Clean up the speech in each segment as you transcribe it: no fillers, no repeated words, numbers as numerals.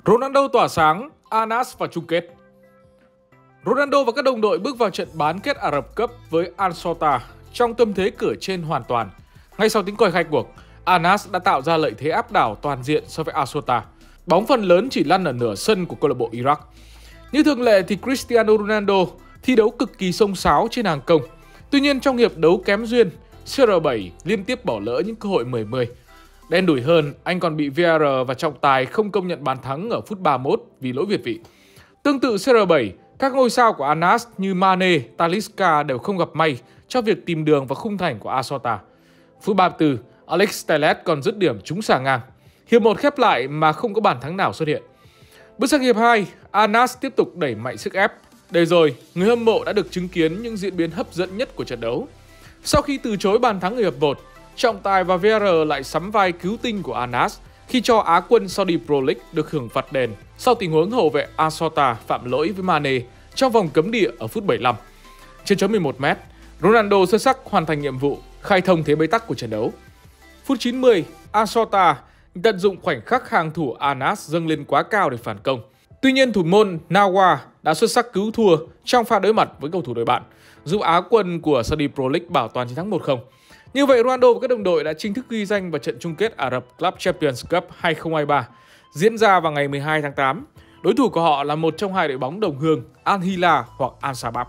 Ronaldo tỏa sáng, Al-Nassr vào chung kết. Ronaldo và các đồng đội bước vào trận bán kết Ả Rập Cup với Al-Shorta trong tâm thế cửa trên hoàn toàn. Ngay sau tiếng còi khai cuộc, Al-Nassr đã tạo ra lợi thế áp đảo toàn diện so với Al-Shorta. Bóng phần lớn chỉ lăn ở nửa sân của câu lạc bộ Iraq. Như thường lệ thì Cristiano Ronaldo thi đấu cực kỳ xông xáo trên hàng công. Tuy nhiên trong hiệp đấu kém duyên, CR7 liên tiếp bỏ lỡ những cơ hội 10-10. Đen đủi hơn, anh còn bị VAR và trọng tài không công nhận bàn thắng ở phút 31 vì lỗi việt vị. Tương tự CR7, các ngôi sao của Al-Nassr như Mane, Talisca đều không gặp may cho việc tìm đường vào khung thành của Al-Shorta. Phút 34, Alex Telles còn dứt điểm trúng xà ngang. Hiệp 1 khép lại mà không có bàn thắng nào xuất hiện. Bước sang hiệp 2, Al-Nassr tiếp tục đẩy mạnh sức ép. Để rồi, người hâm mộ đã được chứng kiến những diễn biến hấp dẫn nhất của trận đấu. Sau khi từ chối bàn thắng ở hiệp 1, trọng tài và VAR lại sắm vai cứu tinh của Al-Nassr khi cho Á quân Saudi Pro League được hưởng phạt đền sau tình huống hậu vệ Al-Shorta phạm lỗi với Mane trong vòng cấm địa ở phút 75. Trên chấm 11m, Ronaldo xuất sắc hoàn thành nhiệm vụ khai thông thế bế tắc của trận đấu. Phút 90, Al-Shorta tận dụng khoảnh khắc hàng thủ Al-Nassr dâng lên quá cao để phản công. Tuy nhiên thủ môn Nawar đã xuất sắc cứu thua trong pha đối mặt với cầu thủ đội bạn, giúp Á quân của Saudi Pro League bảo toàn chiến thắng 1-0. Như vậy, Ronaldo và các đồng đội đã chính thức ghi danh vào trận chung kết Ả Rập Club Champions Cup 2023 diễn ra vào ngày 12 tháng 8. Đối thủ của họ là một trong hai đội bóng đồng hương Al Hilal hoặc Al Shabab.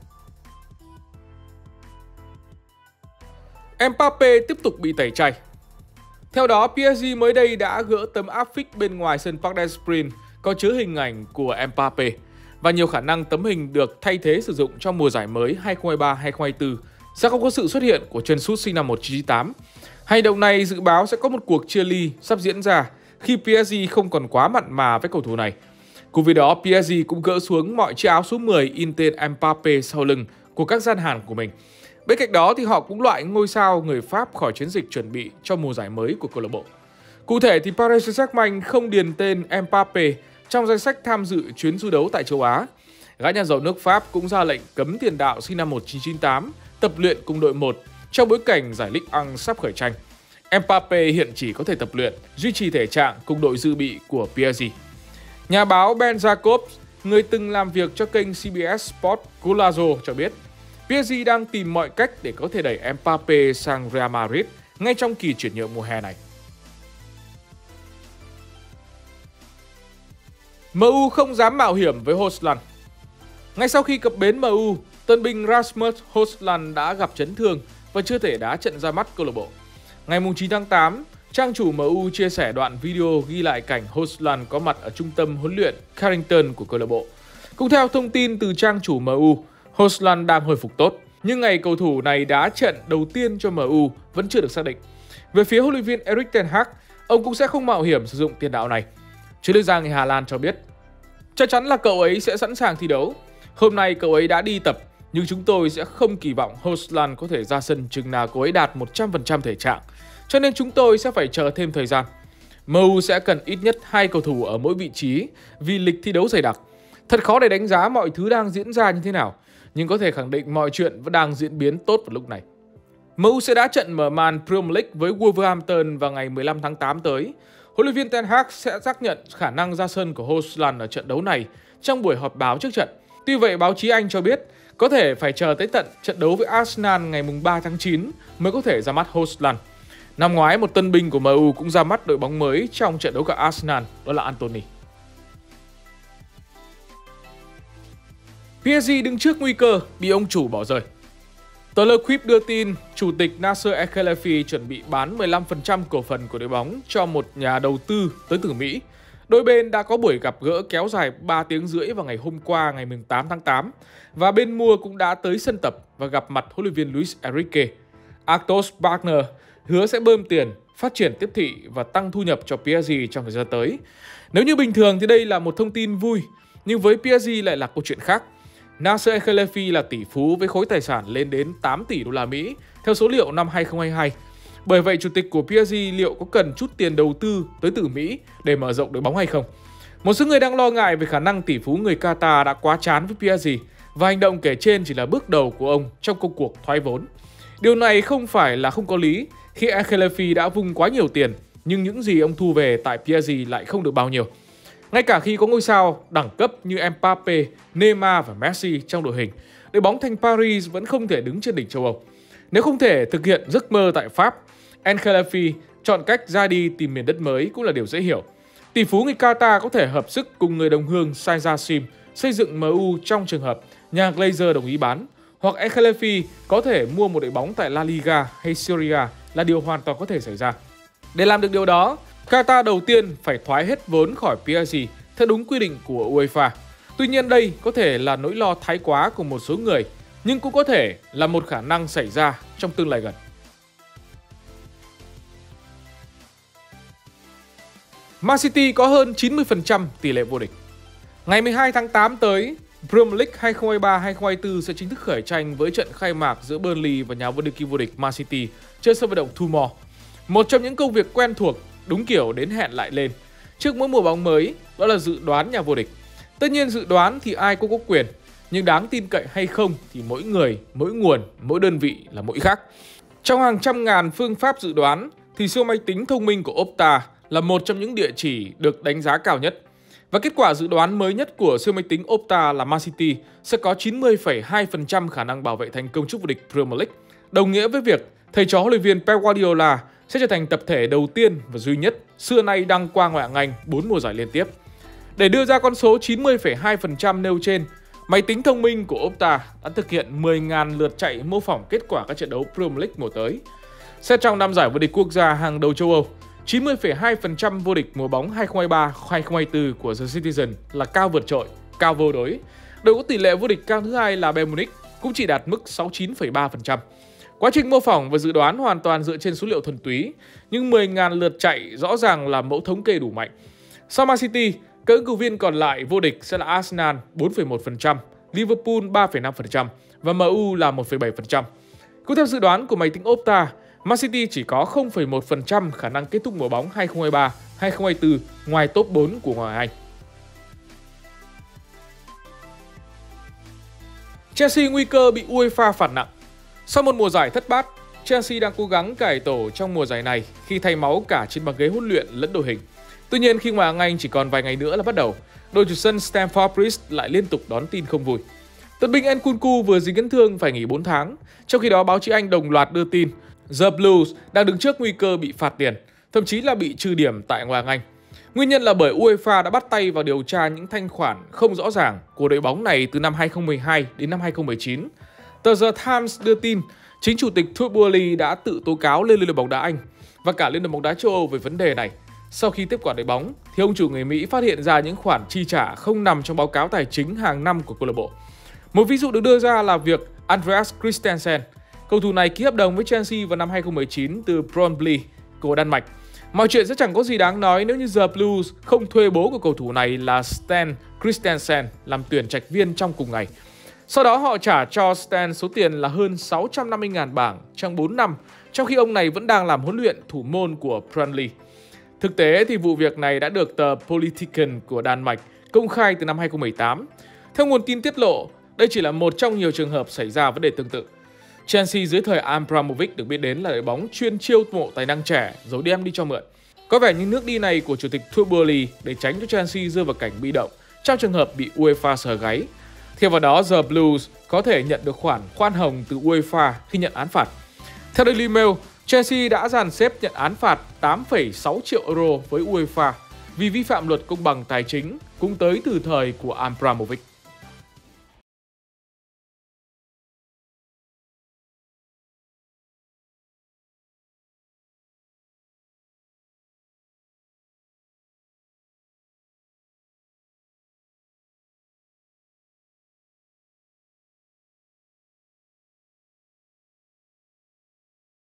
Mbappe tiếp tục bị tẩy chay. Theo đó, PSG mới đây đã gỡ tấm áp phích bên ngoài sân Parc des Princes có chứa hình ảnh của Mbappe và nhiều khả năng tấm hình được thay thế sử dụng trong mùa giải mới 2023-2024 sẽ không có sự xuất hiện của chân sút sinh năm 1998. Hành động này dự báo sẽ có một cuộc chia ly sắp diễn ra khi PSG không còn quá mặn mà với cầu thủ này. Cùng với đó, PSG cũng gỡ xuống mọi chiếc áo số 10 in tên Mbappe sau lưng của các gian hàng của mình. Bên cạnh đó thì họ cũng loại ngôi sao người Pháp khỏi chiến dịch chuẩn bị cho mùa giải mới của câu lạc bộ. Cụ thể thì Paris Saint-Germain không điền tên Mbappe trong danh sách tham dự chuyến du đấu tại châu Á. Gã nhà giàu nước Pháp cũng ra lệnh cấm tiền đạo sinh năm 1998 tập luyện cùng đội 1 trong bối cảnh giải Ligue 1 sắp khởi tranh. Mbappe hiện chỉ có thể tập luyện, duy trì thể trạng cùng đội dự bị của PSG. Nhà báo Ben Jacobs, người từng làm việc cho kênh CBS Sport Golazo cho biết, PSG đang tìm mọi cách để có thể đẩy Mbappe sang Real Madrid ngay trong kỳ chuyển nhượng mùa hè này. MU không dám mạo hiểm với Hojlund. Ngay sau khi cập bến MU, tân binh Rasmus Hojlund đã gặp chấn thương và chưa thể đá trận ra mắt câu lạc bộ. Ngày 9 tháng 8, trang chủ MU chia sẻ đoạn video ghi lại cảnh Hojlund có mặt ở trung tâm huấn luyện Carrington của câu lạc bộ. Cũng theo thông tin từ trang chủ MU, Hojlund đang hồi phục tốt, nhưng ngày cầu thủ này đá trận đầu tiên cho MU vẫn chưa được xác định. Về phía huấn luyện viên Erik ten Hag, ông cũng sẽ không mạo hiểm sử dụng tiền đạo này. Chuyên gia người Hà Lan cho biết, chắc chắn là cậu ấy sẽ sẵn sàng thi đấu. Hôm nay cậu ấy đã đi tập, nhưng chúng tôi sẽ không kỳ vọng Hojlund có thể ra sân chừng nào cậu ấy đạt 100% thể trạng. Cho nên chúng tôi sẽ phải chờ thêm thời gian. MU sẽ cần ít nhất 2 cầu thủ ở mỗi vị trí vì lịch thi đấu dày đặc. Thật khó để đánh giá mọi thứ đang diễn ra như thế nào, nhưng có thể khẳng định mọi chuyện vẫn đang diễn biến tốt vào lúc này. MU sẽ đá trận mở màn Premier League với Wolverhampton vào ngày 15 tháng 8 tới. Huấn luyện viên Ten Hag sẽ xác nhận khả năng ra sân của Hojlund ở trận đấu này trong buổi họp báo trước trận. Tuy vậy, báo chí Anh cho biết có thể phải chờ tới tận trận đấu với Arsenal ngày 3 tháng 9 mới có thể ra mắt Hojlund. Năm ngoái, một tân binh của MU cũng ra mắt đội bóng mới trong trận đấu gặp Arsenal, đó là Anthony. PSG đứng trước nguy cơ bị ông chủ bỏ rơi. Tờ Le Equipe đưa tin chủ tịch Nasser El-Khelaifi chuẩn bị bán 15% cổ phần của đội bóng cho một nhà đầu tư tới từ Mỹ. Đôi bên đã có buổi gặp gỡ kéo dài 3 tiếng rưỡi vào ngày hôm qua ngày 8 tháng 8 và bên mua cũng đã tới sân tập và gặp mặt huấn luyện viên Luis Enrique. Actos Partner hứa sẽ bơm tiền, phát triển tiếp thị và tăng thu nhập cho PSG trong thời gian tới. Nếu như bình thường thì đây là một thông tin vui, nhưng với PSG lại là câu chuyện khác. Nasser El-Khelaifi là tỷ phú với khối tài sản lên đến 8 tỷ đô la Mỹ theo số liệu năm 2022. Bởi vậy, chủ tịch của PSG liệu có cần chút tiền đầu tư tới từ Mỹ để mở rộng đội bóng hay không? Một số người đang lo ngại về khả năng tỷ phú người Qatar đã quá chán với PSG và hành động kể trên chỉ là bước đầu của ông trong công cuộc thoái vốn. Điều này không phải là không có lý khi El-Khelaifi đã vung quá nhiều tiền, nhưng những gì ông thu về tại PSG lại không được bao nhiêu. Ngay cả khi có ngôi sao đẳng cấp như Mbappe, Neymar và Messi trong đội hình, đội bóng thành Paris vẫn không thể đứng trên đỉnh châu Âu. Nếu không thể thực hiện giấc mơ tại Pháp, El Khelaïfi chọn cách ra đi tìm miền đất mới cũng là điều dễ hiểu. Tỷ phú người Qatar có thể hợp sức cùng người đồng hương Saïd Jassim xây dựng MU trong trường hợp nhà Glazer đồng ý bán, hoặc El Khelaïfi có thể mua một đội bóng tại La Liga hay Serie A là điều hoàn toàn có thể xảy ra. Để làm được điều đó, Qatar đầu tiên phải thoái hết vốn khỏi PSG theo đúng quy định của UEFA. Tuy nhiên đây có thể là nỗi lo thái quá của một số người, nhưng cũng có thể là một khả năng xảy ra trong tương lai gần. Man City có hơn 90% tỷ lệ vô địch. Ngày 12 tháng 8 tới, Premier League 2023-2024 sẽ chính thức khởi tranh với trận khai mạc giữa Burnley và nhà vô địch vô địch Man City trên sân vận động Turmoil. Một trong những công việc quen thuộc, đúng kiểu đến hẹn lại lên trước mỗi mùa bóng mới, đó là dự đoán nhà vô địch. Tất nhiên dự đoán thì ai cũng có quyền, nhưng đáng tin cậy hay không thì mỗi người, mỗi nguồn, mỗi đơn vị là mỗi khác. Trong hàng trăm ngàn phương pháp dự đoán thì siêu máy tính thông minh của Opta là một trong những địa chỉ được đánh giá cao nhất. Và kết quả dự đoán mới nhất của siêu máy tính Opta là Man City sẽ có 90,2% khả năng bảo vệ thành công chức vô địch Premier League, đồng nghĩa với việc thầy trò huấn luyện viên Pep Guardiola sẽ trở thành tập thể đầu tiên và duy nhất xưa nay đăng quang Ngoại hạng Anh 4 mùa giải liên tiếp. Để đưa ra con số 90,2% nêu trên, máy tính thông minh của Opta đã thực hiện 10.000 lượt chạy mô phỏng kết quả các trận đấu Premier League mùa tới. Xét trong năm giải vô địch quốc gia hàng đầu châu Âu, 90,2% vô địch mùa bóng 2023-2024 của The Citizen là cao vượt trội, cao vô đối. Đội có tỷ lệ vô địch cao thứ hai là Bayern Munich cũng chỉ đạt mức 69,3%. Quá trình mô phỏng và dự đoán hoàn toàn dựa trên số liệu thuần túy, nhưng 10.000 lượt chạy rõ ràng là mẫu thống kê đủ mạnh. Sau Man City, các ứng cử viên còn lại vô địch sẽ là Arsenal 4,1%, Liverpool 3,5% và MU là 1,7%. Cũng theo dự đoán của máy tính Opta, Man City chỉ có 0,1% khả năng kết thúc mùa bóng 2023-2024 ngoài top 4 của Ngoại hạng Anh. Chelsea nguy cơ bị UEFA phạt nặng. Sau một mùa giải thất bát, Chelsea đang cố gắng cải tổ trong mùa giải này khi thay máu cả trên băng ghế huấn luyện lẫn đội hình. Tuy nhiên khi Ngoại hạng Anh chỉ còn vài ngày nữa là bắt đầu, đội chủ sân Stamford Bridge lại liên tục đón tin không vui. Tân binh Nkunku vừa dính chấn thương phải nghỉ 4 tháng, trong khi đó báo chí Anh đồng loạt đưa tin The Blues đang đứng trước nguy cơ bị phạt tiền, thậm chí là bị trừ điểm tại Ngoại hạng Anh. Nguyên nhân là bởi UEFA đã bắt tay vào điều tra những thanh khoản không rõ ràng của đội bóng này từ năm 2012 đến năm 2019. Tờ The Times đưa tin chính chủ tịch Todd Boehly đã tự tố cáo lên Liên đoàn bóng đá Anh và cả Liên đoàn bóng đá châu Âu về vấn đề này. Sau khi tiếp quản đội bóng, thì ông chủ người Mỹ phát hiện ra những khoản chi trả không nằm trong báo cáo tài chính hàng năm của câu lạc bộ. Một ví dụ được đưa ra là việc Andreas Christensen, cầu thủ này ký hợp đồng với Chelsea vào năm 2019 từ Brøndby của Đan Mạch. Mọi chuyện sẽ chẳng có gì đáng nói nếu như The Blues không thuê bố của cầu thủ này là Sten Christensen làm tuyển trạch viên trong cùng ngày. Sau đó họ trả cho Sten số tiền là hơn 650.000 bảng trong 4 năm, trong khi ông này vẫn đang làm huấn luyện thủ môn của Brøndby. Thực tế thì vụ việc này đã được tờ Politiken của Đan Mạch công khai từ năm 2018. Theo nguồn tin tiết lộ, đây chỉ là một trong nhiều trường hợp xảy ra vấn đề tương tự. Chelsea dưới thời Abramovich được biết đến là đội bóng chuyên chiêu mộ tài năng trẻ rồi đem đi cho mượn. Có vẻ như nước đi này của chủ tịch Todd Boehly để tránh cho Chelsea rơi vào cảnh bị động trong trường hợp bị UEFA sờ gáy. Thêm vào đó, The Blues có thể nhận được khoản khoan hồng từ UEFA khi nhận án phạt. Theo Daily Mail, Chelsea đã dàn xếp nhận án phạt 8,6 triệu euro với UEFA vì vi phạm luật công bằng tài chính cũng tới từ thời của Abramovich.